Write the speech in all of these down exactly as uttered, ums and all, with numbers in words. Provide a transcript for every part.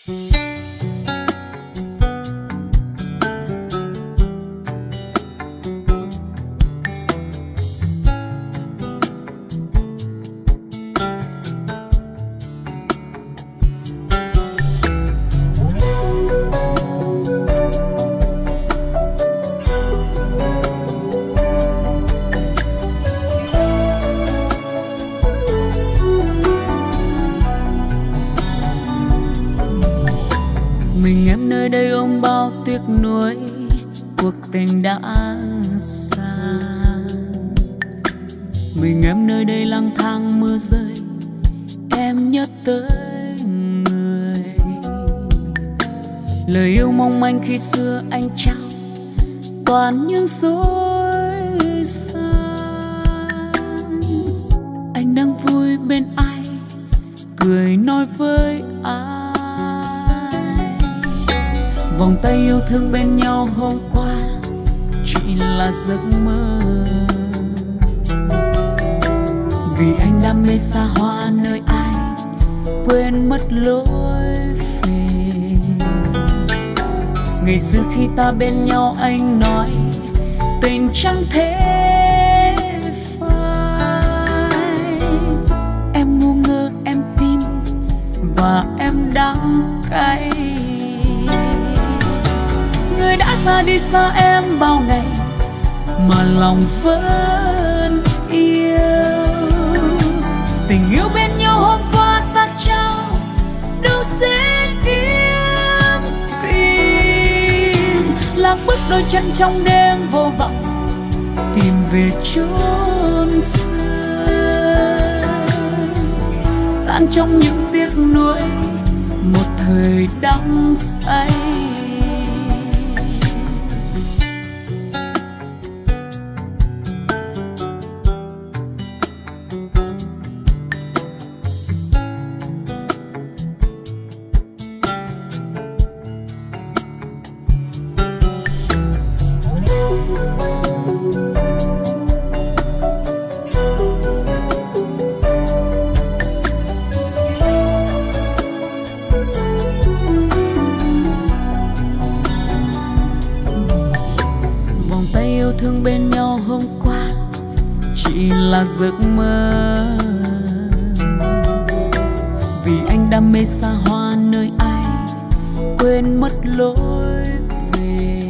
Mình em nơi đây ôm bao tiếc nuối, cuộc tình đã xa. Mình em nơi đây lang thang mưa rơi, em nhớ tới người. Lời yêu mong manh khi xưa anh trao toàn những dối gian. Anh đang vui bên ai, cười nói với ai. Vòng tay yêu thương bên nhau hôm qua chỉ là giấc mơ. Vì anh đam mê xa hoa nơi ai, quên mất lối về. Ngày xưa khi ta bên nhau anh nói tình chẳng thể phai. Em ngu ngơ em tin và em đắng cay. Người đã xa đi xa em bao ngày mà lòng vẫn yêu. Tình yêu bên nhau hôm qua ta trao đâu sẽ kiếm tìm. Lạc bước đôi chân trong đêm vô vọng tìm về chốn xưa. Tan trong những tiếc nuối một thời đắm say. Thương bên nhau hôm qua chỉ là giấc mơ. Vì anh đam mê xa hoa nơi ai, quên mất lối về.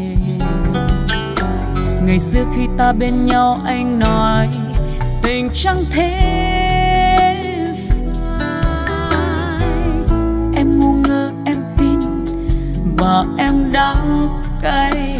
Ngày xưa khi ta bên nhau anh nói tình chẳng thể phai. Em ngu ngơ em tin và em đắng cay.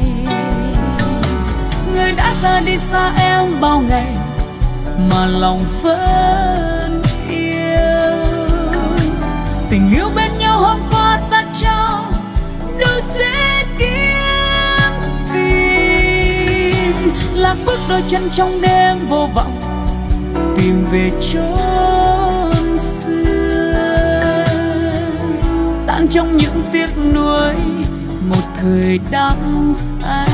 Người đã ra đi xa em bao ngày mà lòng vẫn yêu. Tình yêu bên nhau hôm qua ta trao đâu sẽ kiếm tìm. Lạc bước đôi chân trong đêm vô vọng tìm về chốn xưa. Tan trong những tiếc nuối một thời đắm say.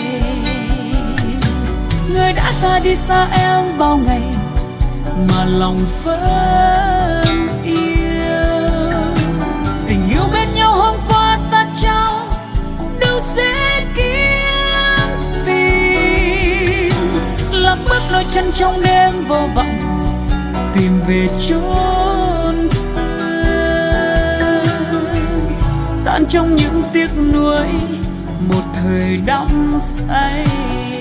Người đã xa đi xa em bao ngày mà lòng vẫn yêu. Tình yêu bên nhau hôm qua ta trao đâu sẽ kiếm tìm. Lạc bước đôi chân trong đêm vô vọng tìm về chốn xưa. Tan trong những tiếc nuối một thời đắm say.